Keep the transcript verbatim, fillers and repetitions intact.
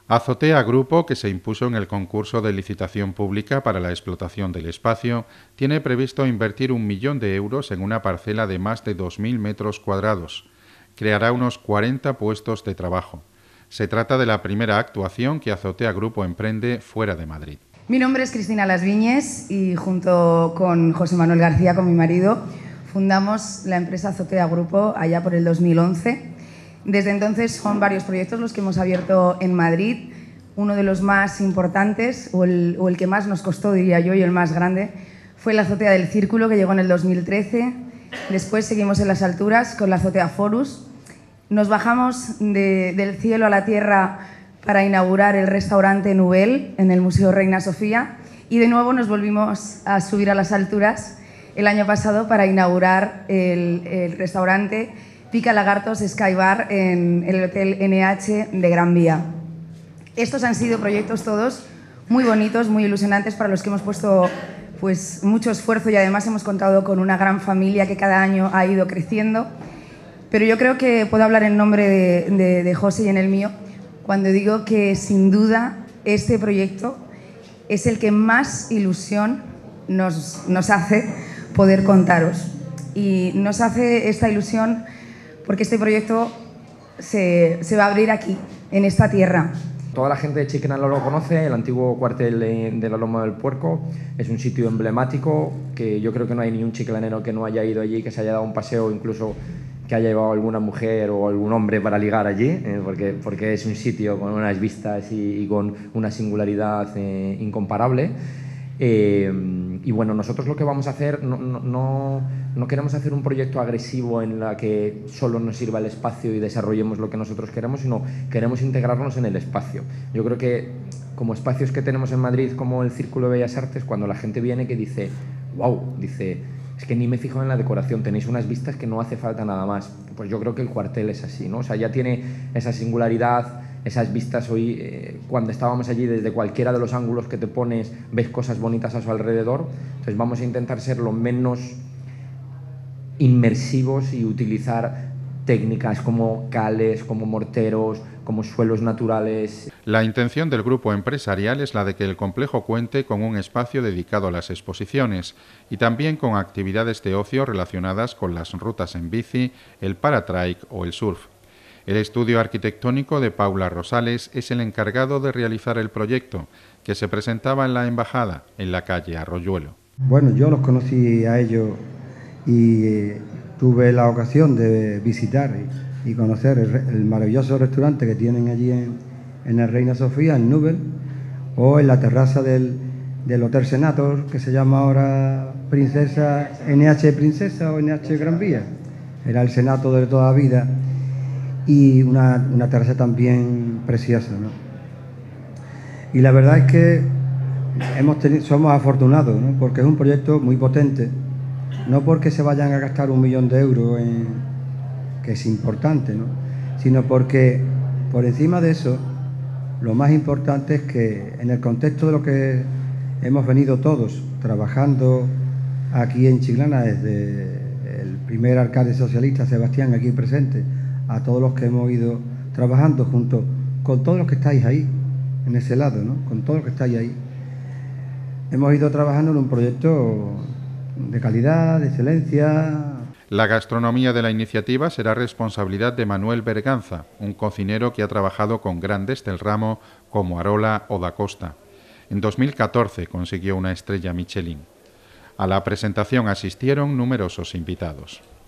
Azotea Grupo, que se impuso en el concurso de licitación pública para la explotación del espacio, tiene previsto invertir un millón de euros en una parcela de más de dos mil metros cuadrados. Creará unos cuarenta puestos de trabajo. Se trata de la primera actuación que Azotea Grupo emprende fuera de Madrid. Mi nombre es Cristina Las Viñes y junto con José Manuel García, con mi marido, fundamos la empresa Azotea Grupo allá por el dos mil once. Desde entonces son varios proyectos los que hemos abierto en Madrid. Uno de los más importantes, o el, o el que más nos costó, diría yo, y el más grande, fue la Azotea del Círculo, que llegó en el dos mil trece. Después seguimos en las alturas con la Azotea Forus. Nos bajamos de, del cielo a la tierra para inaugurar el restaurante Nubel en el Museo Reina Sofía, y de nuevo nos volvimos a subir a las alturas el año pasado para inaugurar el, el restaurante Pica Lagartos Sky Bar en el Hotel N H de Gran Vía. Estos han sido proyectos todos muy bonitos, muy ilusionantes, para los que hemos puesto pues, mucho esfuerzo, y además hemos contado con una gran familia que cada año ha ido creciendo. Pero yo creo que puedo hablar en nombre de, de, de José y en el mío cuando digo que sin duda este proyecto es el que más ilusión nos, nos hace poder contaros. Y nos hace esta ilusión porque este proyecto se, se va a abrir aquí, en esta tierra. Toda la gente de Chiclana lo conoce, el antiguo cuartel de, de la Loma del Puerco. Es un sitio emblemático que yo creo que no hay ni un chiclanero que no haya ido allí, que se haya dado un paseo, incluso que haya llevado alguna mujer o algún hombre para ligar allí, eh, porque, porque es un sitio con unas vistas y, y con una singularidad eh, incomparable. Eh, y bueno, nosotros lo que vamos a hacer, no, no, no queremos hacer un proyecto agresivo en la que solo nos sirva el espacio y desarrollemos lo que nosotros queremos, sino queremos integrarnos en el espacio. Yo creo que como espacios que tenemos en Madrid, como el Círculo de Bellas Artes, cuando la gente viene que dice, wow, dice, es que ni me fijo en la decoración, tenéis unas vistas que no hace falta nada más. Pues yo creo que el cuartel es así, ¿no? O sea, ya tiene esa singularidad, esas vistas. Hoy, eh, cuando estábamos allí, desde cualquiera de los ángulos que te pones, ves cosas bonitas a su alrededor. Entonces vamos a intentar ser lo menos inmersivos y utilizar técnicas como cales, como morteros, como suelos naturales. La intención del grupo empresarial es la de que el complejo cuente con un espacio dedicado a las exposiciones y también con actividades de ocio relacionadas con las rutas en bici, el paratrike o el surf. El estudio arquitectónico de Paula Rosales es el encargado de realizar el proyecto, que se presentaba en la Embajada, en la calle Arroyuelo. Bueno, yo los conocí a ellos y eh, tuve la ocasión de visitar y, y conocer el, el maravilloso restaurante que tienen allí en, en el Reina Sofía, en Nubel, o en la terraza del, del Hotel Senator, que se llama ahora Princesa, N H Princesa o N H Gran Vía. Era el Senato de toda la vida. Y una, una terraza también preciosa, ¿no? Y la verdad es que hemos tenido, somos afortunados, ¿no? Porque es un proyecto muy potente, no porque se vayan a gastar un millón de euros, en, que es importante, ¿no? Sino porque por encima de eso, lo más importante es que en el contexto de lo que hemos venido todos trabajando aquí en Chiclana, desde el primer alcalde socialista, Sebastián, aquí presente, a todos los que hemos ido trabajando junto con todos los que estáis ahí, en ese lado, ¿no? Con todos los que estáis ahí. Hemos ido trabajando en un proyecto de calidad, de excelencia. La gastronomía de la iniciativa será responsabilidad de Manuel Berganza, un cocinero que ha trabajado con grandes del ramo como Arola o Da Costa. En dos mil catorce consiguió una estrella Michelin. A la presentación asistieron numerosos invitados.